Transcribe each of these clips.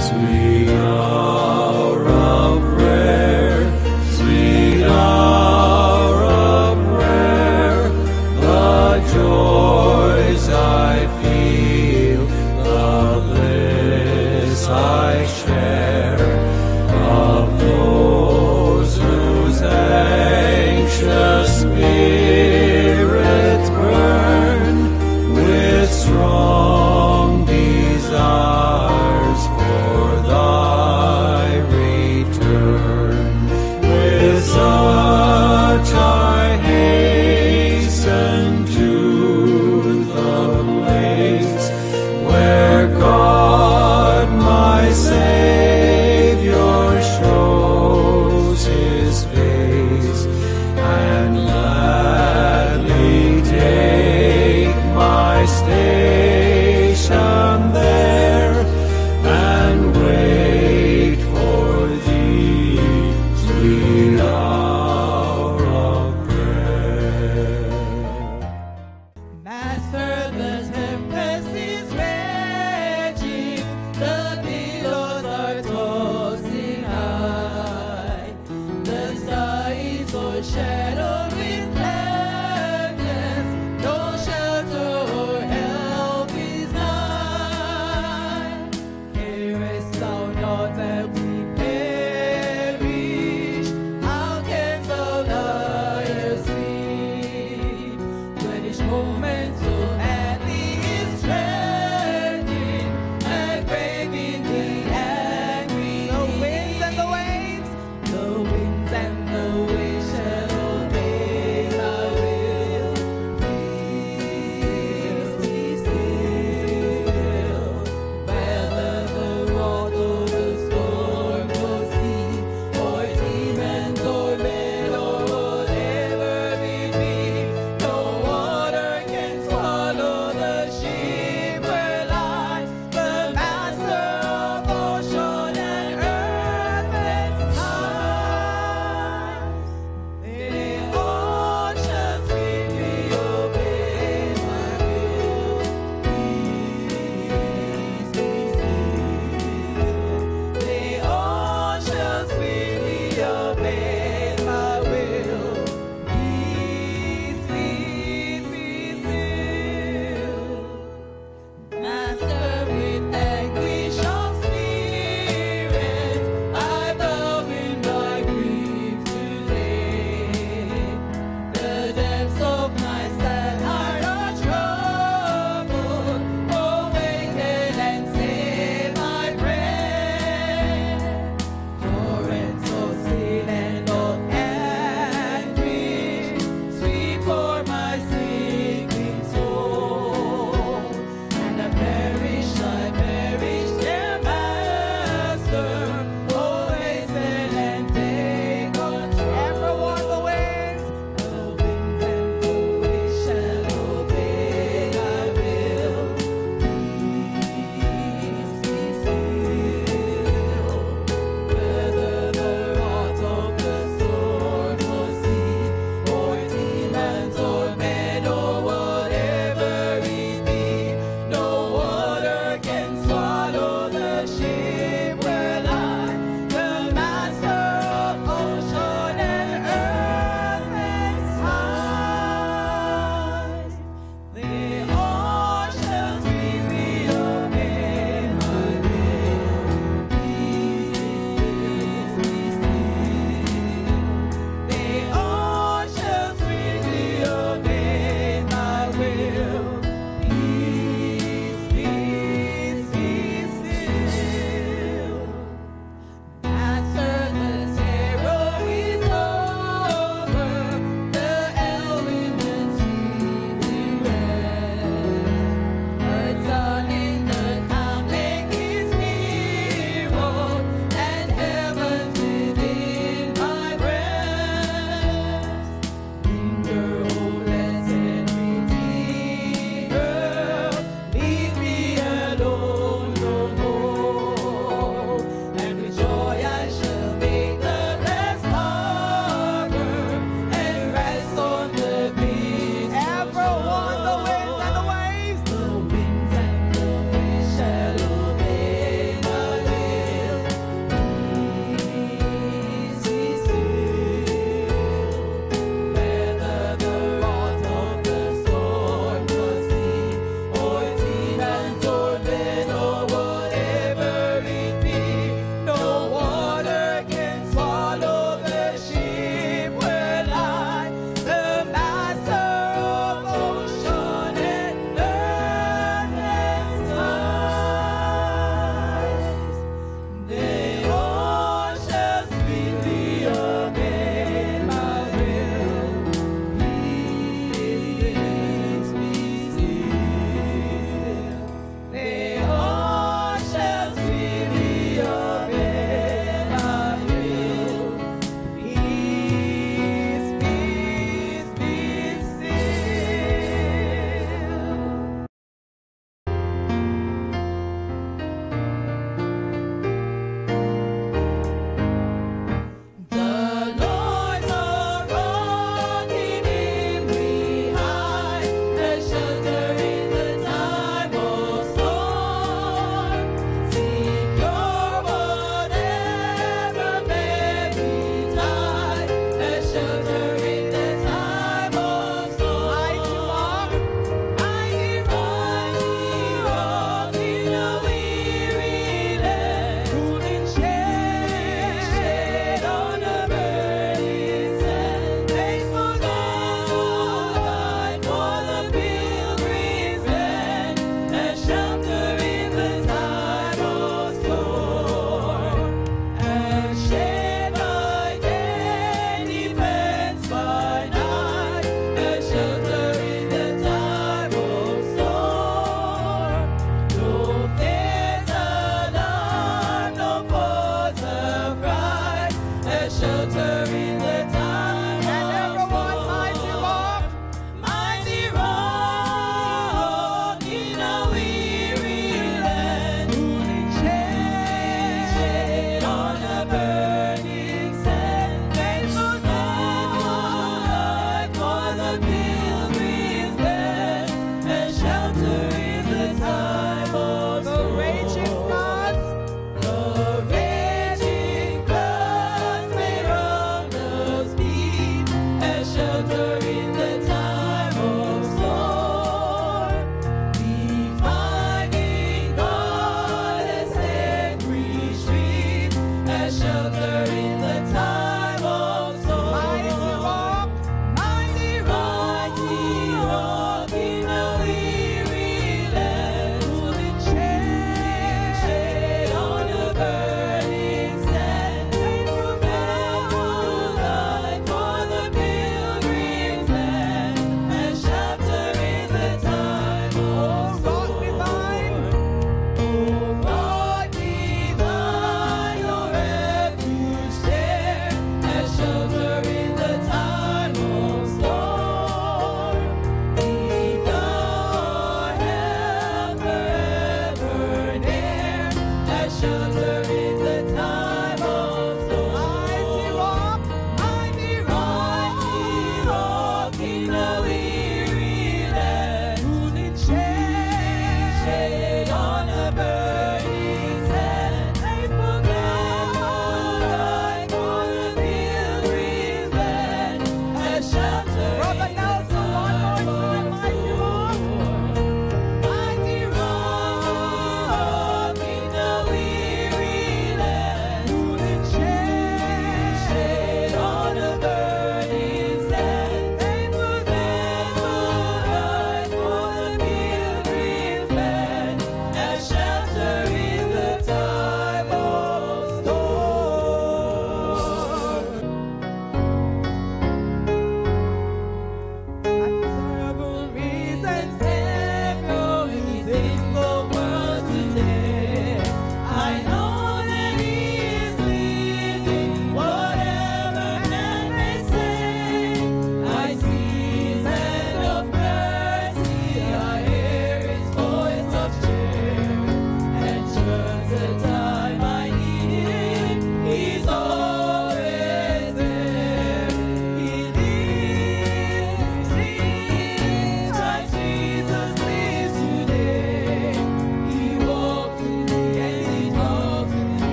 Sweet hour of prayer, sweet hour of prayer, the joys I feel, the bliss I share, of those whose anxious spirits burn with strong desires for thy return. With such I hasten to the place where God my Savior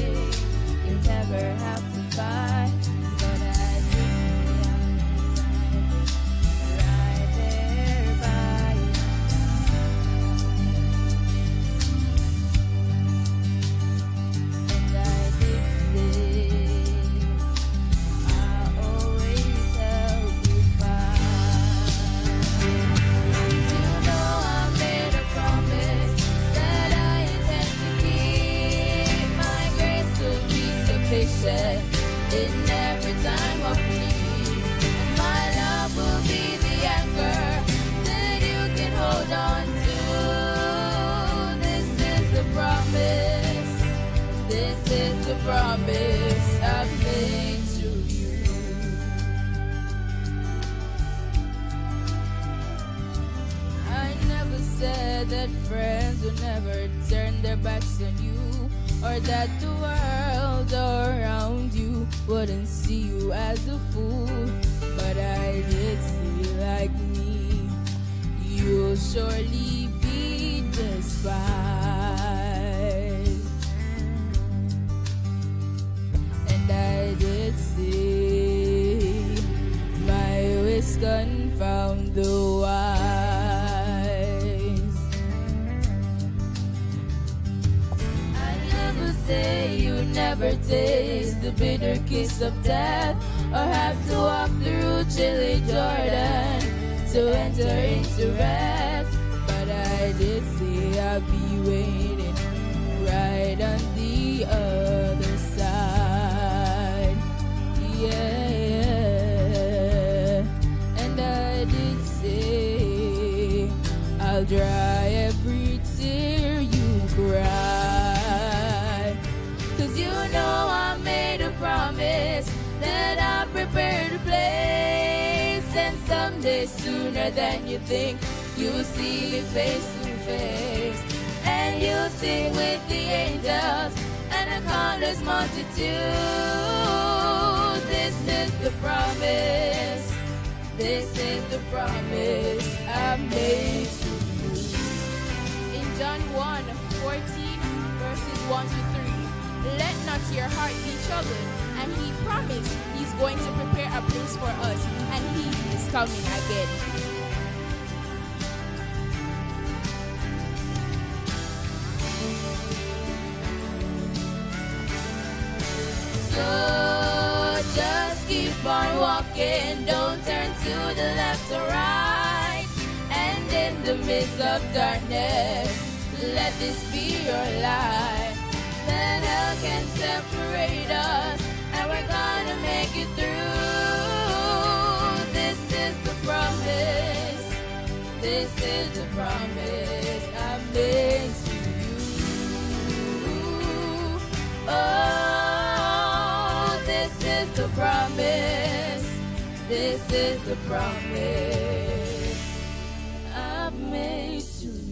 you never have to fight, but I did right there by your and I did say I always help you find. You know I made a promise that I intend to keep. My grace will be sufficient in every time of need, and my love will be the anchor that you can hold on to. This is the promise. This is the promise I've made to you. I never said that friends would never turn their backs on you, or that the world around you wouldn't see you as a fool. But I did see, like me, you'll surely be despised. And I did see my ways confound the wise. I never say you never taste the bitter kiss of death, or have to walk through chilly Jordan to enter into rest. But I did say I'll be waiting right on the other side. Yeah, and I did say I'll dry every tear you cry. 'Cause you know I made a promise that I'll prepare the place, and someday sooner than you think you'll see me face to face, and you'll sing with the angels and a countless multitude. This is the promise. This is the promise I made to you. In John 1:14, verses 1 to 3, let not your heart be troubled. And he promised he's going to prepare a place for us, and he is coming again. So just keep on walking, don't turn to the left or right. And in the midst of darkness, let this be your light. Then hell can separate us, and we're gonna make it through. This is the promise. This is the promise I made to you. Oh, this is the promise. This is the promise I've made to you.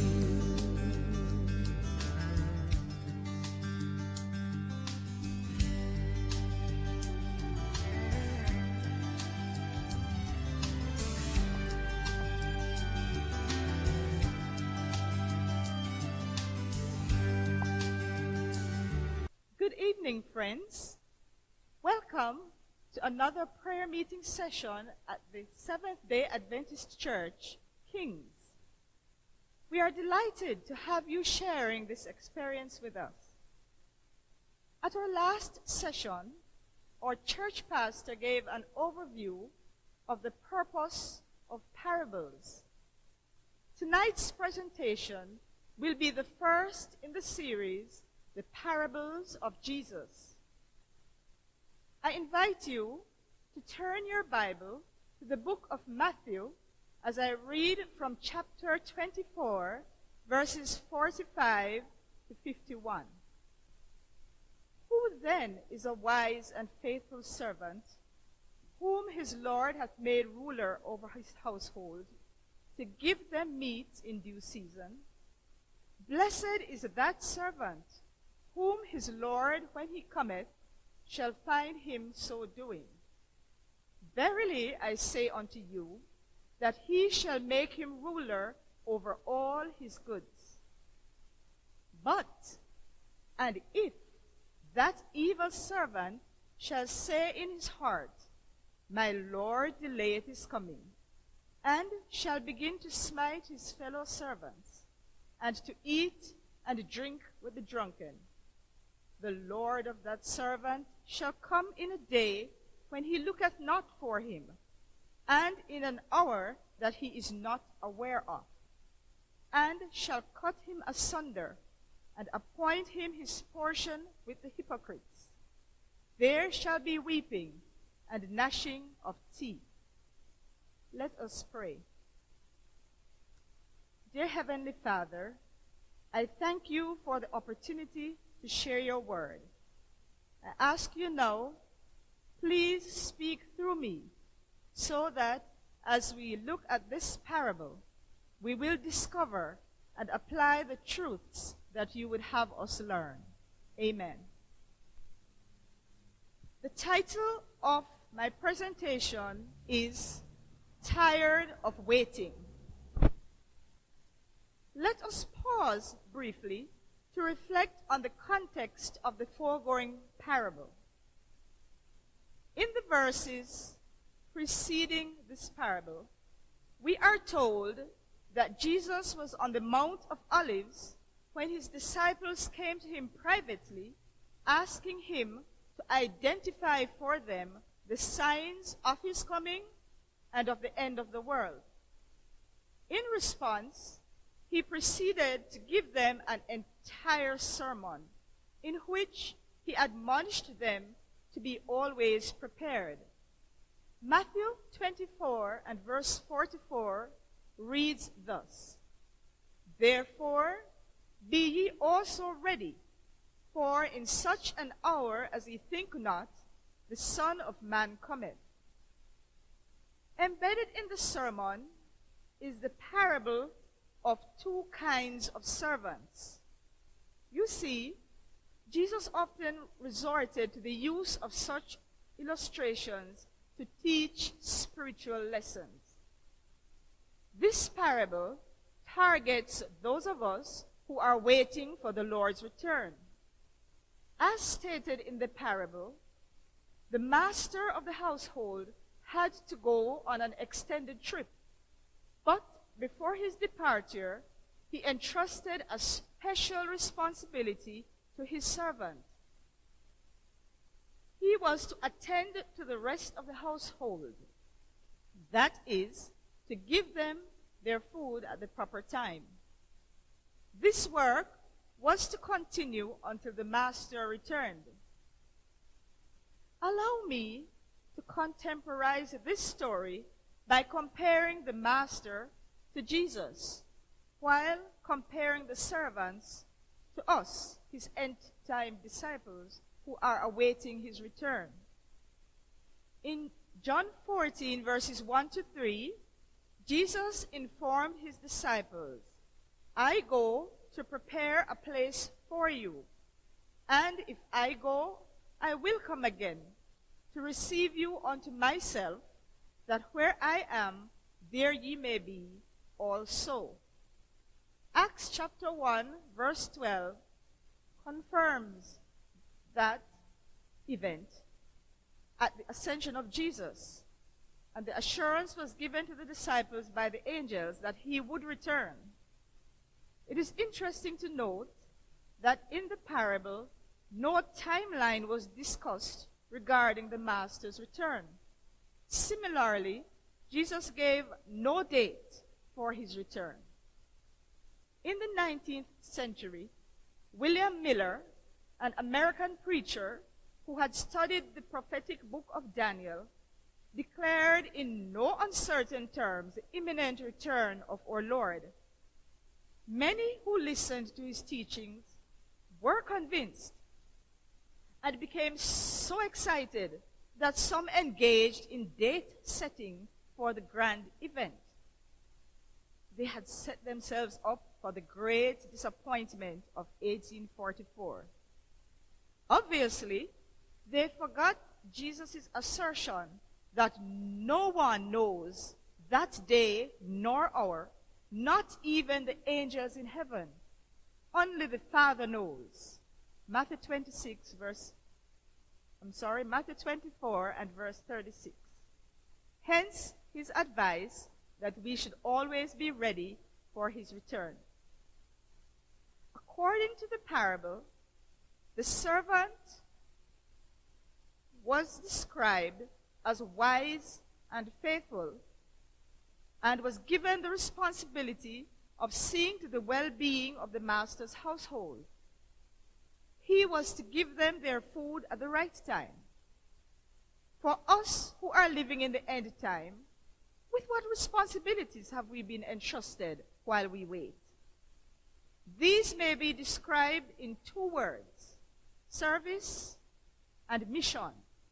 Good evening, friends. Welcome to another prayer meeting session at the Seventh-day Adventist Church, Kings. We are delighted to have you sharing this experience with us. At our last session, our church pastor gave an overview of the purpose of parables. Tonight's presentation will be the first in the series, The Parables of Jesus. I invite you to turn your Bible to the book of Matthew as I read from chapter 24, verses 45 to 51. Who then is a wise and faithful servant, whom his Lord hath made ruler over his household, to give them meat in due season? Blessed is that servant, whom his Lord, when he cometh, shall find him so doing. Verily I say unto you, that he shall make him ruler over all his goods. But, and if, that evil servant shall say in his heart, My Lord delayeth his coming, and shall begin to smite his fellow servants, and to eat and drink with the drunken. The Lord of that servant shall come in a day when he looketh not for him, and in an hour that he is not aware of, and shall cut him asunder, and appoint him his portion with the hypocrites. There shall be weeping and gnashing of teeth. Let us pray. Dear Heavenly Father, I thank you for the opportunity to share your word. I ask you now, please speak through me, so that as we look at this parable, we will discover and apply the truths that you would have us learn. Amen. The title of my presentation is Tired of Waiting. Let us pause briefly to reflect on the context of the foregoing parable. In the verses preceding this parable, we are told that Jesus was on the Mount of Olives when his disciples came to him privately, asking him to identify for them the signs of his coming and of the end of the world. In response, he proceeded to give them an entire sermon in which he admonished them to be always prepared. Matthew 24 and verse 44 reads thus, Therefore be ye also ready, for in such an hour as ye think not, the Son of Man cometh. Embedded in the sermon is the parable of two kinds of servants. You see, Jesus often resorted to the use of such illustrations to teach spiritual lessons. This parable targets those of us who are waiting for the Lord's return. As stated in the parable, the master of the household had to go on an extended trip, but before his departure, he entrusted a special responsibility to his servant. He was to attend to the rest of the household, that is, to give them their food at the proper time. This work was to continue until the master returned. Allow me to contemporize this story by comparing the master to Jesus, while comparing the servants to us, his end-time disciples, who are awaiting his return. In John 14, verses 1 to 3, Jesus informed his disciples, I go to prepare a place for you, and if I go, I will come again to receive you unto myself, that where I am, there ye may be also. Acts chapter 1, verse 12 confirms that event at the ascension of Jesus, and the assurance was given to the disciples by the angels that he would return. It is interesting to note that in the parable, no timeline was discussed regarding the master's return. Similarly, Jesus gave no date for his return. In the 19th century, William Miller, an American preacher who had studied the prophetic book of Daniel, declared in no uncertain terms the imminent return of our Lord. Many who listened to his teachings were convinced and became so excited that some engaged in date setting for the grand event. They had set themselves up for the great disappointment of 1844. Obviously, they forgot Jesus' assertion that no one knows that day nor hour, not even the angels in heaven. Only the Father knows. Matthew 24 and verse 36. Hence his advice that we should always be ready for his return. According to the parable, the servant was described as wise and faithful and was given the responsibility of seeing to the well-being of the master's household. He was to give them their food at the right time. For us who are living in the end time, with what responsibilities have we been entrusted while we wait? These may be described in two words: service and mission.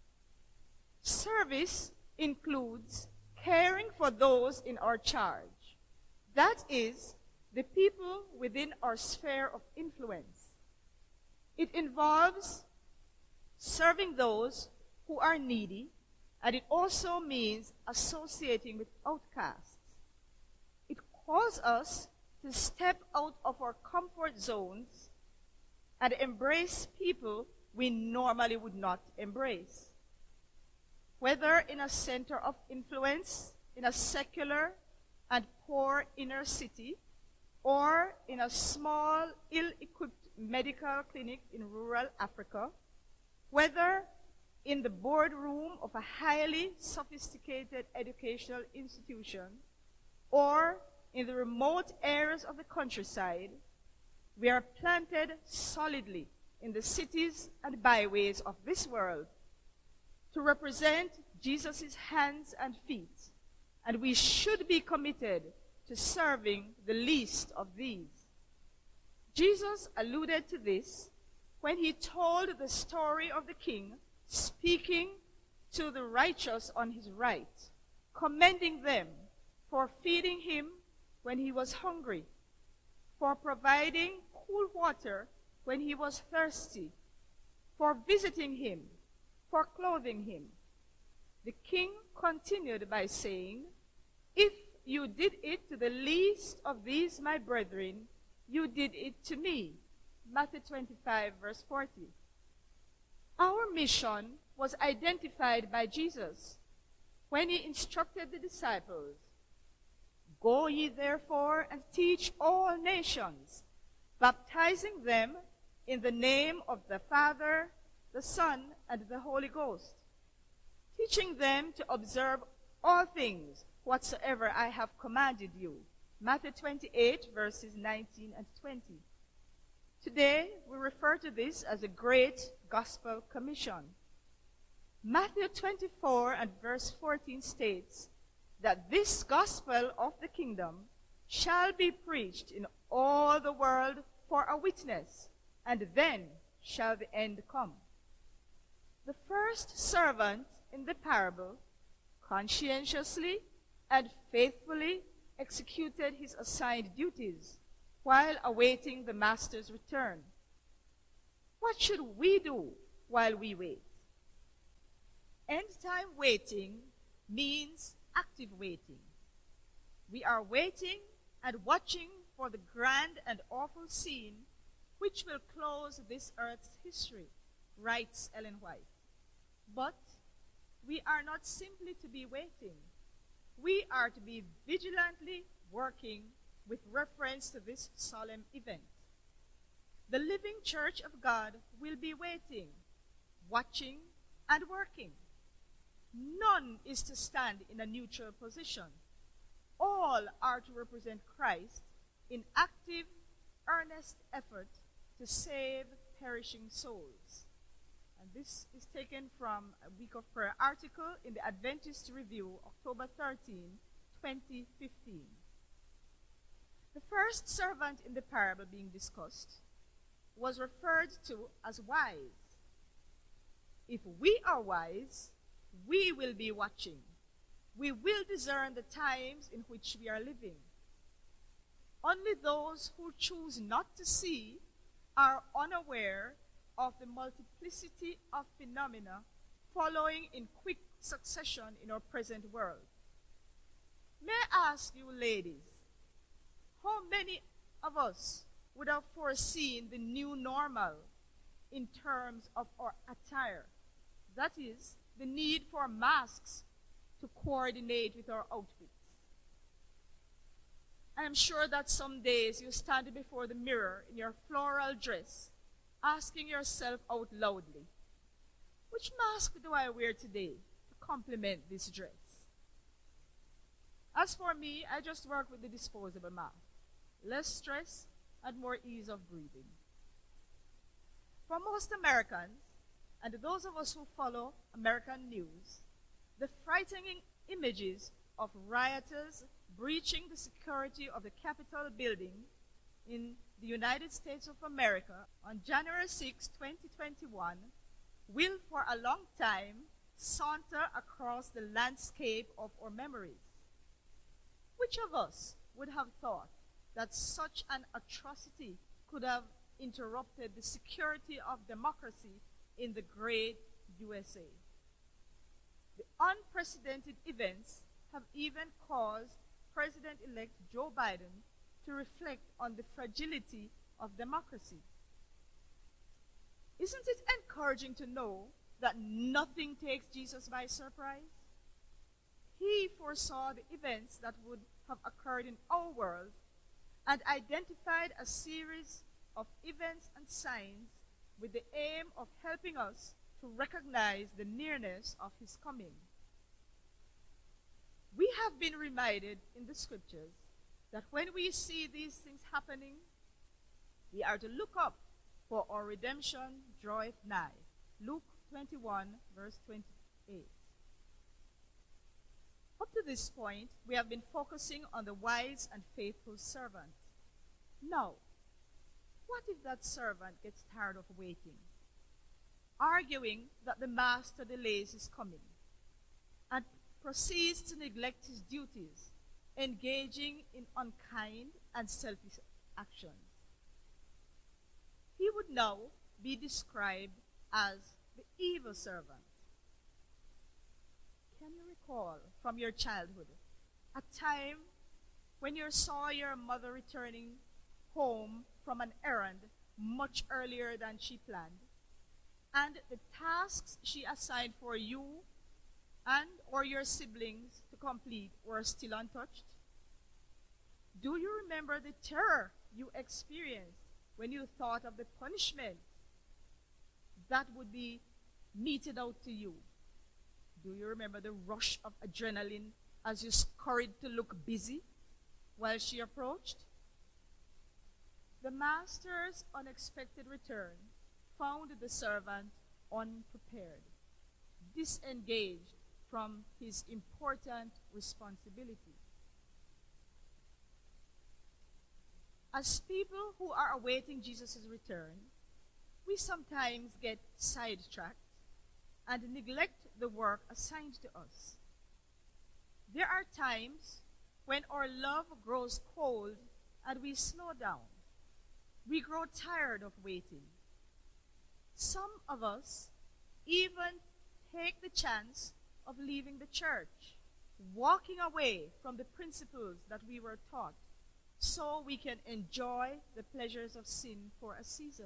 Service includes caring for those in our charge. That is, the people within our sphere of influence. It involves serving those who are needy, and it also means associating with outcasts. It calls us to step out of our comfort zones and embrace people we normally would not embrace. Whether in a center of influence, in a secular and poor inner city, or in a small, ill-equipped medical clinic in rural Africa, whether in the boardroom of a highly sophisticated educational institution, or in the remote areas of the countryside, we are planted solidly in the cities and byways of this world to represent Jesus' hands and feet, and we should be committed to serving the least of these. Jesus alluded to this when he told the story of the king speaking to the righteous on his right, commending them for feeding him when he was hungry, for providing cool water when he was thirsty, for visiting him, for clothing him. The king continued by saying, "If you did it to the least of these my brethren, you did it to me." Matthew 25, verse 40. Our mission was identified by Jesus when he instructed the disciples, "Go ye therefore and teach all nations, baptizing them in the name of the Father, the Son, and the Holy Ghost, teaching them to observe all things whatsoever I have commanded you." Matthew 28, verses 19 and 20. Today, we refer to this as a great gospel commission. Matthew 24 and verse 14 states that this gospel of the kingdom shall be preached in all the world for a witness, and then shall the end come. The first servant in the parable conscientiously and faithfully executed his assigned duties while awaiting the master's return. What should we do while we wait? End-time waiting means active waiting. We are waiting and watching for the grand and awful scene which will close this earth's history, writes Ellen White. But we are not simply to be waiting. We are to be vigilantly working with reference to this solemn event. The living church of God will be waiting, watching, and working. None is to stand in a neutral position. All are to represent Christ in active, earnest effort to save perishing souls. And this is taken from a Week of Prayer article in the Adventist Review, October 13, 2015. The first servant in the parable being discussed was referred to as wise. If we are wise, we will be watching. We will discern the times in which we are living. Only those who choose not to see are unaware of the multiplicity of phenomena following in quick succession in our present world. May I ask you, ladies, how many of us would have foreseen the new normal in terms of our attire. That is, the need for masks to coordinate with our outfits. I am sure that some days you stand before the mirror in your floral dress, asking yourself out loudly, which mask do I wear today to complement this dress? As for me, I just work with the disposable mask. Less stress and more ease of breathing. For most Americans, and those of us who follow American news, the frightening images of rioters breaching the security of the Capitol building in the United States of America on January 6, 2021, will for a long time saunter across the landscape of our memories. Which of us would have thought that such an atrocity could have interrupted the security of democracy in the great USA? The unprecedented events have even caused President-elect Joe Biden to reflect on the fragility of democracy. Isn't it encouraging to know that nothing takes Jesus by surprise? He foresaw the events that would have occurred in our world and identified a series of events and signs with the aim of helping us to recognize the nearness of his coming. We have been reminded in the scriptures that when we see these things happening, we are to look up, for our redemption draweth nigh. Luke 21, verse 28. Up to this point, we have been focusing on the wise and faithful servant. Now, what if that servant gets tired of waiting, arguing that the master delays his coming, and proceeds to neglect his duties, engaging in unkind and selfish actions? He would now be described as the evil servant. Can you recall from your childhood a time when you saw your mother returning home from an errand much earlier than she planned, and the tasks she assigned for you and or your siblings to complete were still untouched? Do you remember the terror you experienced when you thought of the punishment that would be meted out to you? Do you remember the rush of adrenaline as you scurried to look busy while she approached? The master's unexpected return found the servant unprepared, disengaged from his important responsibility. As people who are awaiting Jesus' return, we sometimes get sidetracked and neglect the work assigned to us. There are times when our love grows cold and we slow down. We grow tired of waiting. Some of us even take the chance of leaving the church, walking away from the principles that we were taught, so we can enjoy the pleasures of sin for a season.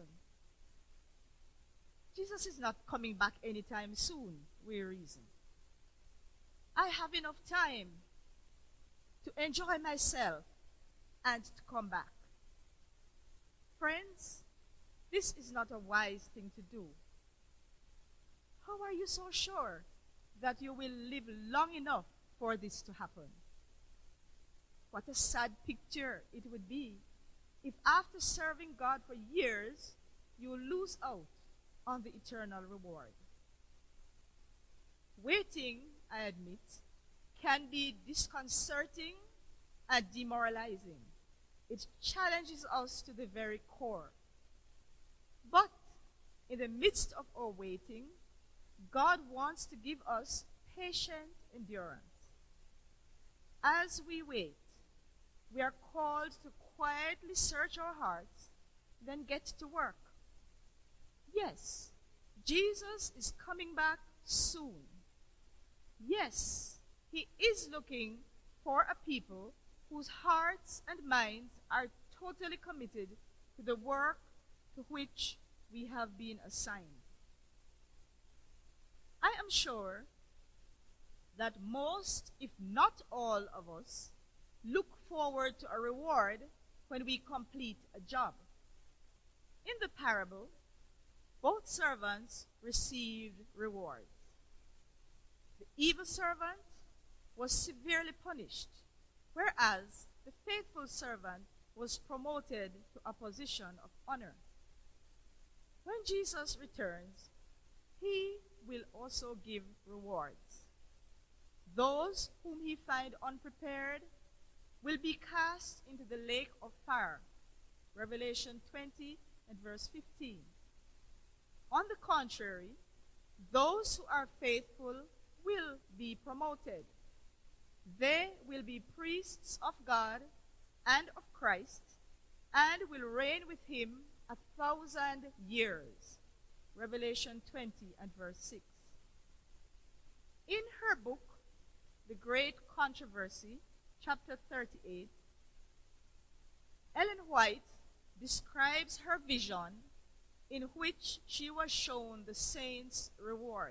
Jesus is not coming back anytime soon, we reason. I have enough time to enjoy myself and to come back. Friends, this is not a wise thing to do. How are you so sure that you will live long enough for this to happen? What a sad picture it would be if after serving God for years, you lose out on the eternal reward. Waiting, I admit, can be disconcerting and demoralizing. It challenges us to the very core. But in the midst of our waiting, God wants to give us patient endurance. As we wait, we are called to quietly search our hearts, then get to work. Yes, Jesus is coming back soon. Yes, he is looking for a people whose hearts and minds are totally committed to the work to which we have been assigned. I am sure that most, if not all of us, look forward to a reward when we complete a job. In the parable, both servants received rewards. The evil servant was severely punished, whereas the faithful servant was promoted to a position of honor. When Jesus returns, he will also give rewards. Those whom he find unprepared will be cast into the lake of fire. Revelation 20 and verse 15. On the contrary, those who are faithful will be promoted. They will be priests of God and of Christ, and will reign with him 1,000 years. Revelation 20 and verse 6. In her book, The Great Controversy, chapter 38, Ellen White describes her vision in which she was shown the saints' reward.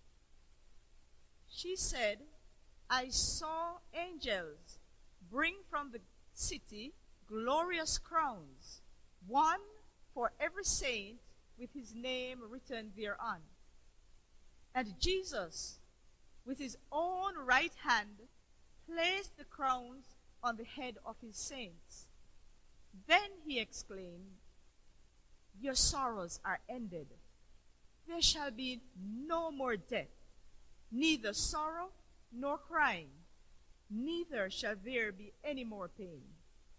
She said, "I saw angels bring from the city glorious crowns, one for every saint with his name written thereon. And Jesus, with his own right hand, placed the crowns on the head of his saints. Then he exclaimed, 'Your sorrows are ended. There shall be no more death, neither sorrow nor crying, neither shall there be any more pain.'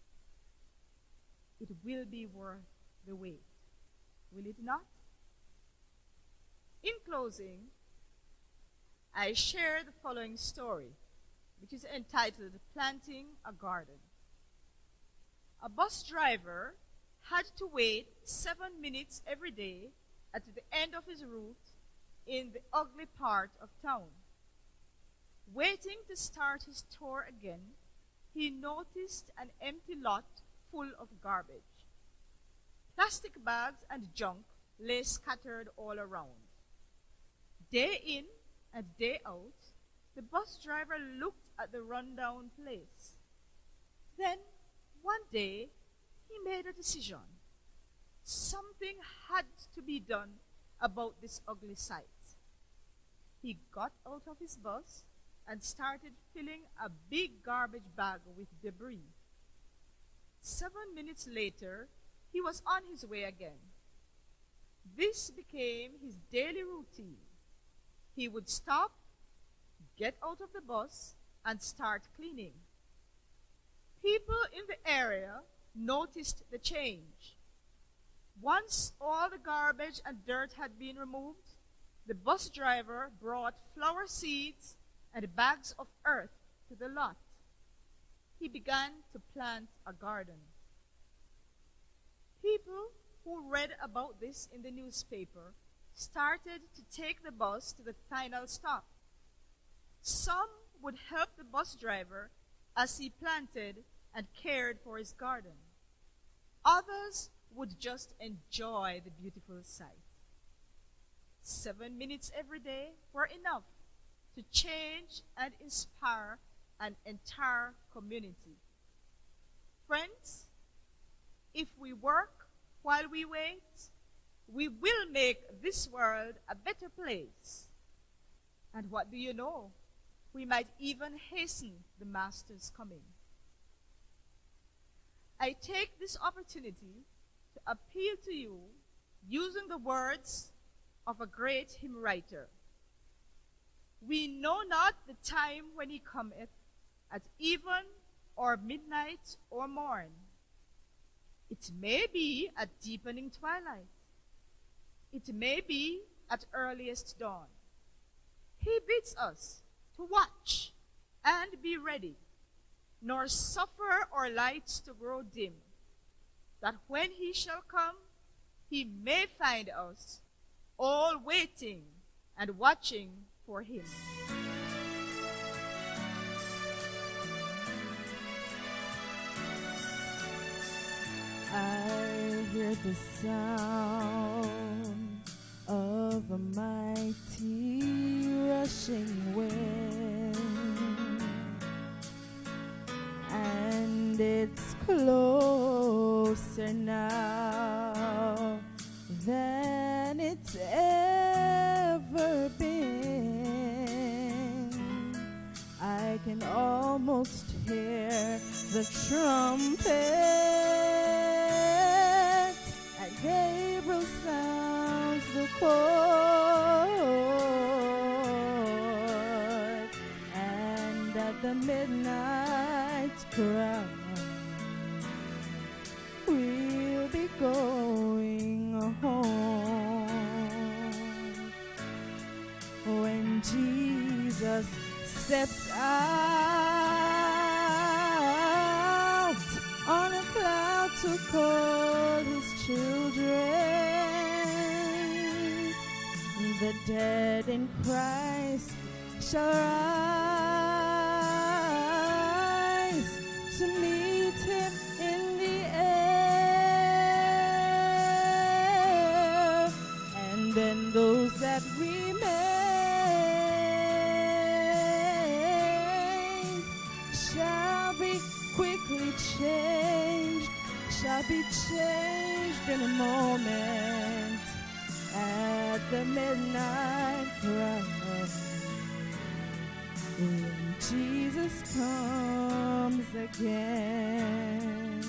It will be worth the wait, will it not?" In closing, I share the following story, which is entitled "Planting a Garden." A bus driver had to wait 7 minutes every day at the end of his route in the ugly part of town. Waiting to start his tour again, he noticed an empty lot full of garbage. Plastic bags and junk lay scattered all around. Day in and day out, the bus driver looked at the rundown place. Then, one day, he made a decision. Something had to be done about this ugly sight. He got out of his bus and started filling a big garbage bag with debris. 7 minutes later, he was on his way again. This became his daily routine. He would stop, get out of the bus, and start cleaning. People in the area noticed the change. Once all the garbage and dirt had been removed, the bus driver brought flower seeds and bags of earth to the lot. He began to plant a garden. People who read about this in the newspaper started to take the bus to the final stop. Some would help the bus driver as he planted and cared for his garden. Others would just enjoy the beautiful sight. 7 minutes every day were enough to change and inspire an entire community. Friends, if we work while we wait, we will make this world a better place. And what do you know? We might even hasten the Master's coming. I take this opportunity to appeal to you using the words of a great hymn writer. "We know not the time when he cometh, at even or midnight or morn. It may be at deepening twilight. It may be at earliest dawn. He bids us to watch and be ready, nor suffer our lights to grow dim, that when he shall come, he may find us all waiting and watching for him." I hear the sound a mighty rushing wind, and it's closer now than it's ever been. I can almost hear the trumpet, and Gabriel sounds the chord, and at the midnight cry we'll be going home. When Jesus steps out on a cloud to call his children, the dead in Christ shall rise to meet him in the air, and then those that remain shall be quickly changed, shall be changed in a moment at the midnight cry, when Jesus comes again.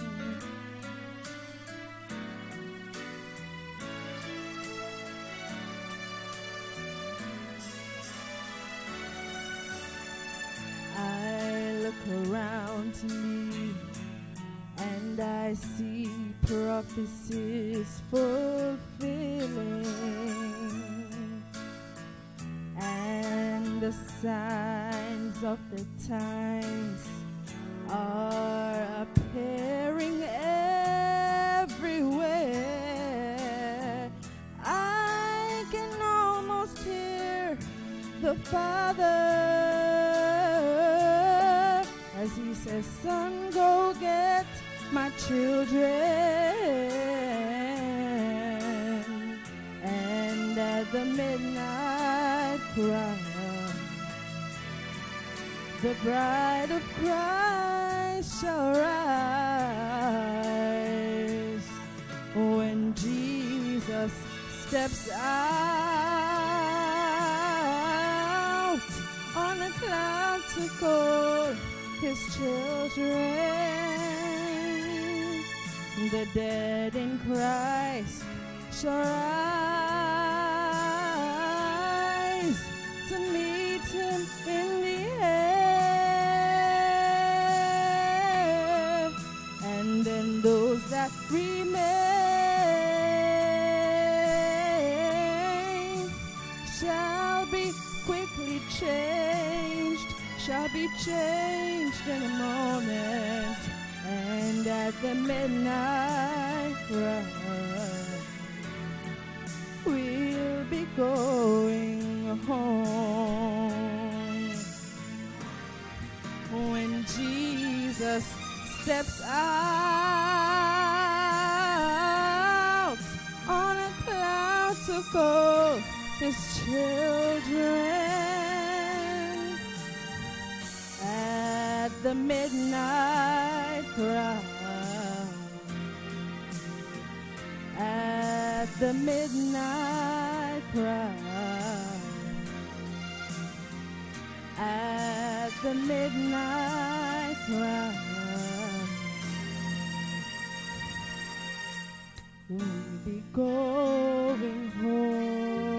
I look around me and I see prophecies fulfilling, and the signs of the times are appearing everywhere. I can almost hear the Father as he says, "Son, go get my children." And at the midnight cry, the bride of Christ shall rise. When Jesus steps out on a cloud to call his children, the dead in Christ shall rise to meet him in the air, and then those that remain shall be quickly changed, shall be changed in a moment, and at the midnight cry we'll be going home. When Jesus steps out on a cloud to call his children, at the midnight cry, at the midnight cry, at the midnight cry, we'll be going home.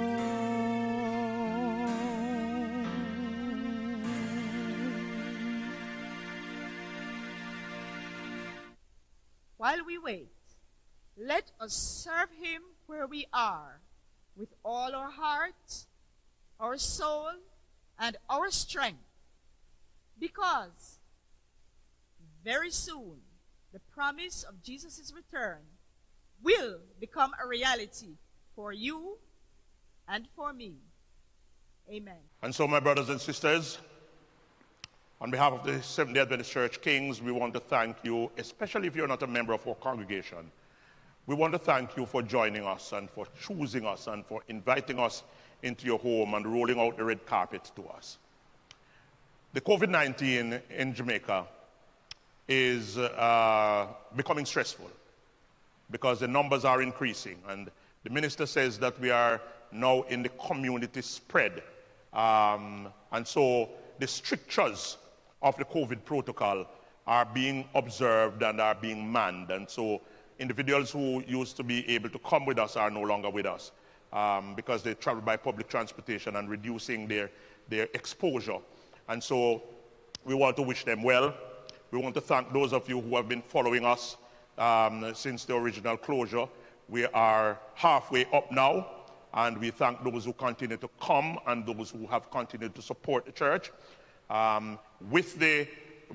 While we wait, let us serve him where we are, with all our heart, our soul, and our strength, because very soon the promise of Jesus' return will become a reality for you and for me. Amen. And so, my brothers and sisters, on behalf of the Seventh-day Adventist Church Kings, we want to thank you, especially if you're not a member of our congregation, We want to thank you for joining us and for choosing us and for inviting us into your home and rolling out the red carpet to us. The COVID-19 in Jamaica is becoming stressful because the numbers are increasing, and the minister says that we are now in the community spread. And so the strictures of the COVID protocol are being observed and are being manned. And so individuals who used to be able to come with us are no longer with us because they travel by public transportation and reducing their exposure. And so we want to wish them well. We want to thank those of you who have been following us since the original closure. We are halfway up now, and we thank those who continue to come and those who have continued to support the church. With the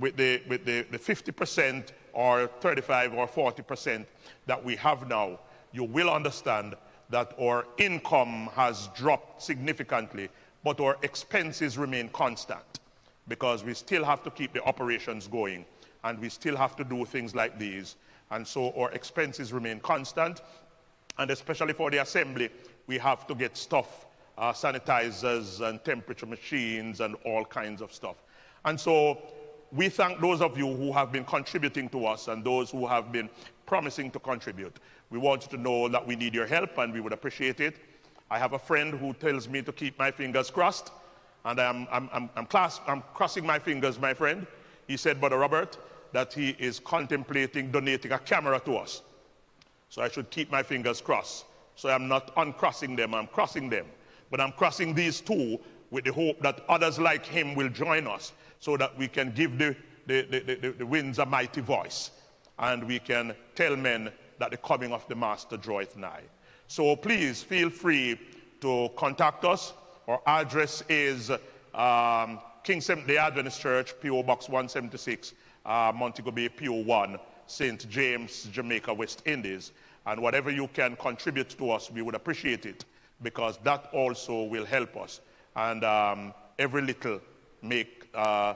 50% or 35 or 40% that we have now, you will understand that our income has dropped significantly, but our expenses remain constant because we still have to keep the operations going and we still have to do things like these. And so our expenses remain constant, and especially for the assembly, we have to get stuff, sanitizers and temperature machines and all kinds of stuff. And so we thank those of you who have been contributing to us and those who have been promising to contribute. We want you to know that we need your help and we would appreciate it. I have a friend who tells me to keep my fingers crossed, and I'm crossing my fingers, my friend. He said, Brother Robert, that he is contemplating donating a camera to us. So I should keep my fingers crossed. So I'm not uncrossing them, I'm crossing them. But I'm crossing these two with the hope that others like him will join us so that we can give the winds a mighty voice and we can tell men that the coming of the Master draweth nigh. So please feel free to contact us. Our address is King S.D.A. Adventist Church, P.O. Box 176, Montego Bay, P.O. 1, St. James, Jamaica, West Indies. And whatever you can contribute to us, we would appreciate it, because that also will help us. And every little make the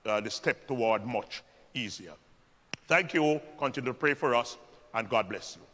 step toward much easier. Thank you. Continue to pray for us, and God bless you.